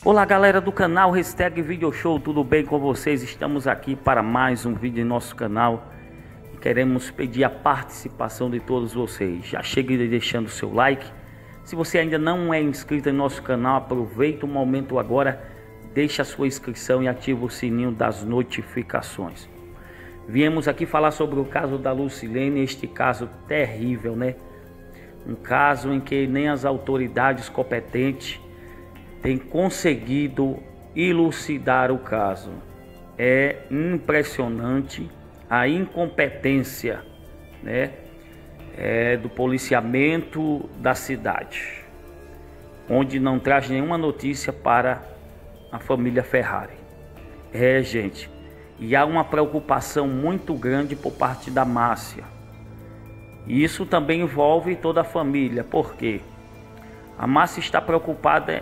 Olá galera do canal Video Show, tudo bem com vocês? Estamos aqui para mais um vídeo em nosso canal e queremos pedir a participação de todos vocês. Já chegue deixando o seu like. Se você ainda não é inscrito em nosso canal, aproveita o momento agora, deixa a sua inscrição e ativa o sininho das notificações. Viemos aqui falar sobre o caso da Lucilene, este caso terrível, né? Um caso em que nem as autoridades competentes tem conseguido elucidar o caso. É impressionante a incompetência, né, do policiamento da cidade, onde não traz nenhuma notícia para a família Ferrari. Gente, e há uma preocupação muito grande por parte da Márcia. E isso também envolve toda a família, porque a Márcia está preocupada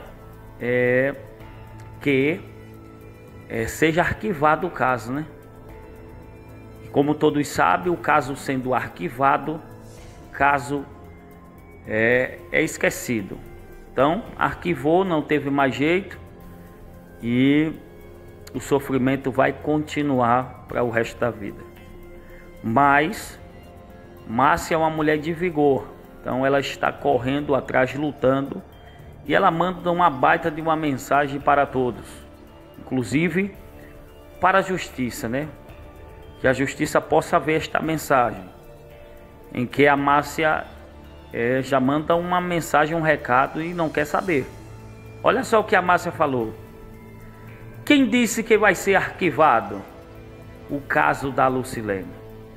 que seja arquivado o caso, né? E como todos sabem, o caso sendo arquivado, caso é esquecido. Então, arquivou, não teve mais jeito e o sofrimento vai continuar para o resto da vida. Mas Márcia é uma mulher de vigor, então ela está correndo atrás, lutando. E ela manda uma baita de uma mensagem para todos, inclusive para a justiça, né? Que a justiça possa ver esta mensagem, em que a Márcia já manda uma mensagem, um recado e não quer saber. Olha só o que a Márcia falou. Quem disse que vai ser arquivado o caso da Lucilene?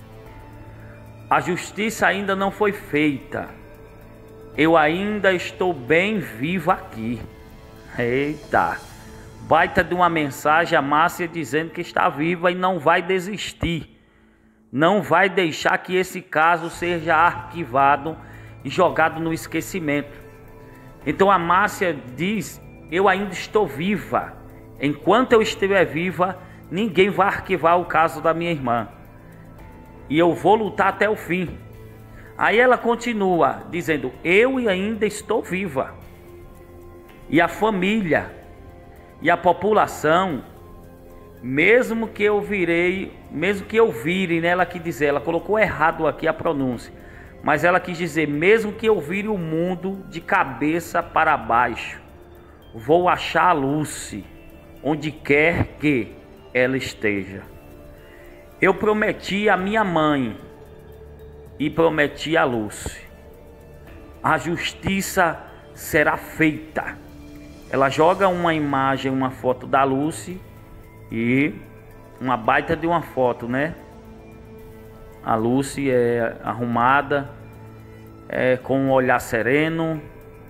A justiça ainda não foi feita. Eu ainda estou bem viva aqui. Eita, baita de uma mensagem, a Márcia dizendo que está viva e não vai desistir. Não vai deixar que esse caso seja arquivado e jogado no esquecimento. Então a Márcia diz, eu ainda estou viva. Enquanto eu estiver viva, ninguém vai arquivar o caso da minha irmã. E eu vou lutar até o fim. Aí ela continua dizendo, eu ainda estou viva. E a família e a população, mesmo que eu vire, né, ela quis dizer, ela colocou errado aqui a pronúncia, mas ela quis dizer, mesmo que eu vire o mundo de cabeça para baixo, vou achar a Lucy onde quer que ela esteja. Eu prometi à minha mãe e prometi a Lucy, a justiça será feita. Ela joga uma imagem, uma foto da Lucy e uma baita de uma foto, né? A Lucy é arrumada, com um olhar sereno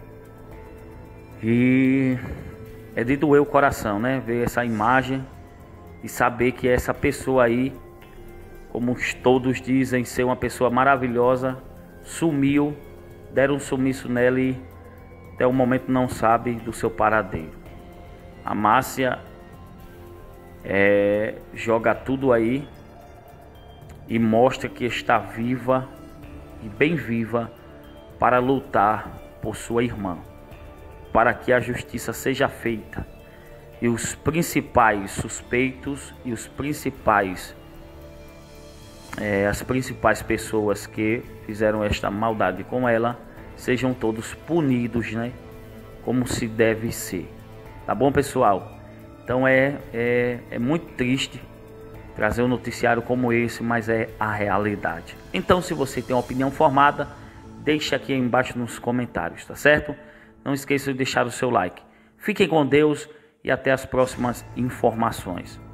e é de doer o coração, né? Ver essa imagem e saber que essa pessoa aí, como todos dizem ser uma pessoa maravilhosa, sumiu, deram um sumiço nela e até o momento não sabe do seu paradeiro. A Márcia joga tudo aí e mostra que está viva e bem viva para lutar por sua irmã, para que a justiça seja feita e os principais suspeitos e os principais as principais pessoas que fizeram esta maldade com ela sejam todos punidos, né? Como se deve ser. Tá bom, pessoal? Então é muito triste trazer um noticiário como esse, mas é a realidade. Então, se você tem uma opinião formada, deixe aqui embaixo nos comentários, tá certo? Não esqueça de deixar o seu like. Fiquem com Deus e até as próximas informações.